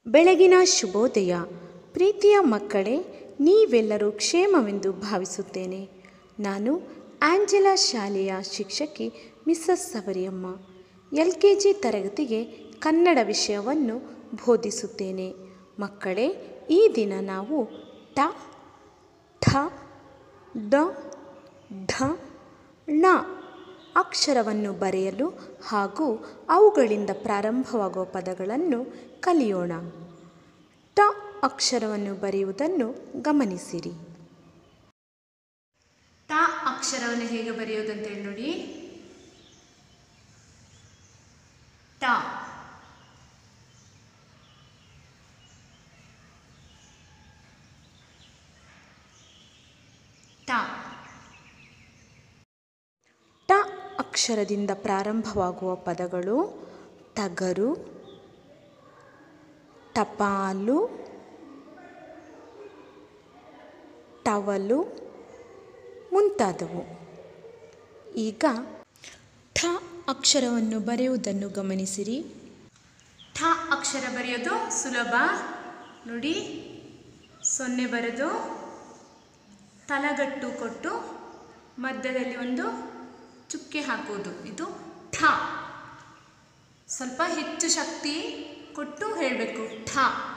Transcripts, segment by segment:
ಬೆಳಗಿನ ಶುಭೋದಯ. ಪ್ರೀತಿಯ ಮಕ್ಕಳೇ, ನೀವೆಲ್ಲರೂ ಕ್ಷೇಮವೆಂದು ಭಾವಿಸುತ್ತೇನೆ. ನಾನು ಆಂಜೆಲಾ ಶಾಲೆಯ ಶಿಕ್ಷಕಿ ಮಿಸಸ್ ಸವರಿಯಮ್ಮ. LKG ತರಗತಿಗೆ ಕನ್ನಡ ವಿಷಯವನ್ನು ಬೋಧಿಸುತ್ತೇನೆ. ಮಕ್ಕಳೇ, ಈ ದಿನ ನಾವು ಟ, ಠ, ಡ, ಢ, ಣ ಅಕ್ಷರವನ್ನು ಬರೆಯಲು ಹಾಗೂ ಅವುಗಳಿಂದ ಪ್ರಾರಂಭವಾಗುವ ಪದಗಳನ್ನು ಕಲಿಯೋಣ. ಟ ಅಕ್ಷರವನ್ನು ಬರೆಯುವುದನ್ನು ಗಮನಿಸಿರಿ. ಟ ಅಕ್ಷರವನ್ನು ಹೇಗೆ ಬರೆಯುವುದಂತೇಳಿ ನೋಡಿ. ಟ, ಟ. ಟ ಅಕ್ಷರದಿಂದ ಪ್ರಾರಂಭವಾಗುವ ಪದಗಳು ಟಗರು, ಟಪಾಲು, ಟವಲು ಮುಂತಾದವು. ಈಗ ಠ ಅಕ್ಷರವನ್ನು ಬರೆಯುವುದನ್ನು ಗಮನಿಸಿರಿ. ಠ ಅಕ್ಷರ ಬರೆಯೋದು ಸುಲಭ ನೋಡಿ. 0 ಬರೆದು ತಲಗಟ್ಟು ಕೊಟ್ಟು ಮಧ್ಯದಲ್ಲಿ ಒಂದು ಚುಕ್ಕೆ ಹಾಕುವುದು, ಇದು ಠ. ಸ್ವಲ್ಪ ಹೆಚ್ಚು ಶಕ್ತಿ ಕೊಟ್ಟು ಹೇಳಬೇಕು. ಠ.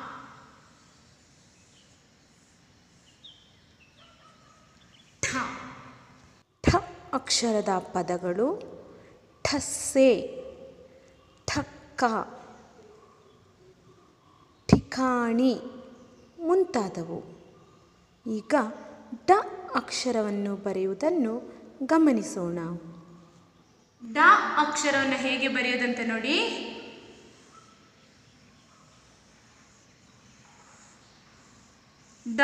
ಠ. ಠ ಅಕ್ಷರದ ಪದಗಳು ಠಸ್ಸೆ, ಠಕ್ಕ, ಠಿಕಾಣಿ ಮುಂತಾದವು. ಈಗ ಡ ಅಕ್ಷರವನ್ನು ಬರೆಯುವುದನ್ನು ಗಮನಿಸೋಣ. ಡ ಅಕ್ಷರವನ್ನು ಹೇಗೆ ಬರೆಯೋದಂತ ನೋಡಿ. ಡ,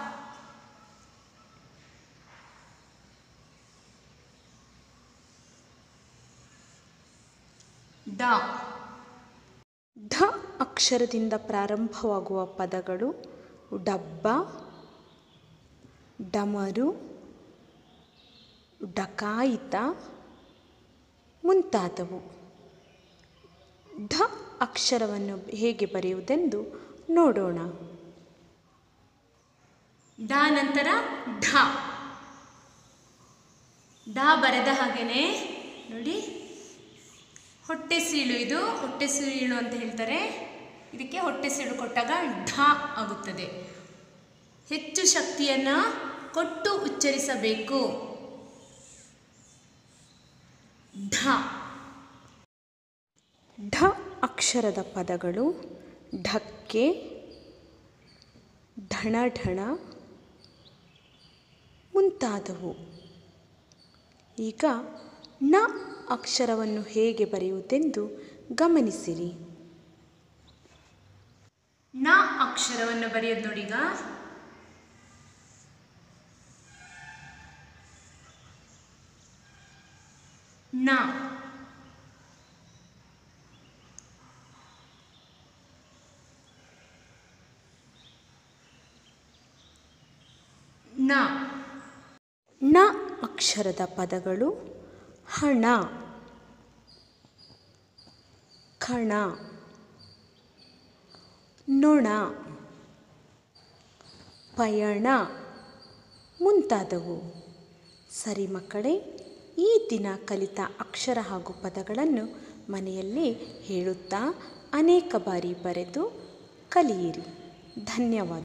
ಡ. ಢ ಅಕ್ಷರದಿಂದ ಪ್ರಾರಂಭವಾಗುವ ಪದಗಳು ಡಬ್ಬ, ಡಮರು, ಡಕಾಯಿತ ಮುಂತಾದವು. ಢ ಅಕ್ಷರವನ್ನು ಹೇಗೆ ಬರೆಯುವುದೆಂದು ನೋಡೋಣ. ಡ ನಂತರ ಢ. ಢ ಬರೆದ ಹಾಗೇನೆ ನೋಡಿ. ಹೊಟ್ಟೆ ಸೀಳು, ಇದು ಹೊಟ್ಟೆ ಸೀಳು ಅಂತ ಹೇಳ್ತಾರೆ. ಇದಕ್ಕೆ ಹೊಟ್ಟೆ ಸೀಳು ಕೊಟ್ಟಾಗ ಢ ಆಗುತ್ತದೆ. ಹೆಚ್ಚು ಶಕ್ತಿಯನ್ನು ಕೊಟ್ಟು ಉಚ್ಚರಿಸಬೇಕು. ಢ. ಢ ಅಕ್ಷರದ ಪದಗಳು ಢಕ್ಕೆ, ಢಣಢಣ ಮುಂತಾದವು. ಈಗ ಣ ಅಕ್ಷರವನ್ನು ಹೇಗೆ ಬರೆಯುವುದೆಂದು ಗಮನಿಸಿರಿ. ಣ ಅಕ್ಷರವನ್ನು ಬರೆಯೋದು ನೋಡೀಗ. ಣ, ಣ. ಣ ಅಕ್ಷರದ ಪದಗಳು ಹಣ, ಖಣ, ನೊಣ, ಪಯಣ ಮುಂತಾದವು. ಸರಿ ಮಕ್ಕಳೇ, ಈ ದಿನ ಕಲಿತ ಅಕ್ಷರ ಹಾಗೂ ಪದಗಳನ್ನು ಮನೆಯಲ್ಲಿ ಹೇಳುತ್ತಾ ಅನೇಕ ಬಾರಿ ಬರೆದು ಕಲಿಯಿರಿ. ಧನ್ಯವಾದ.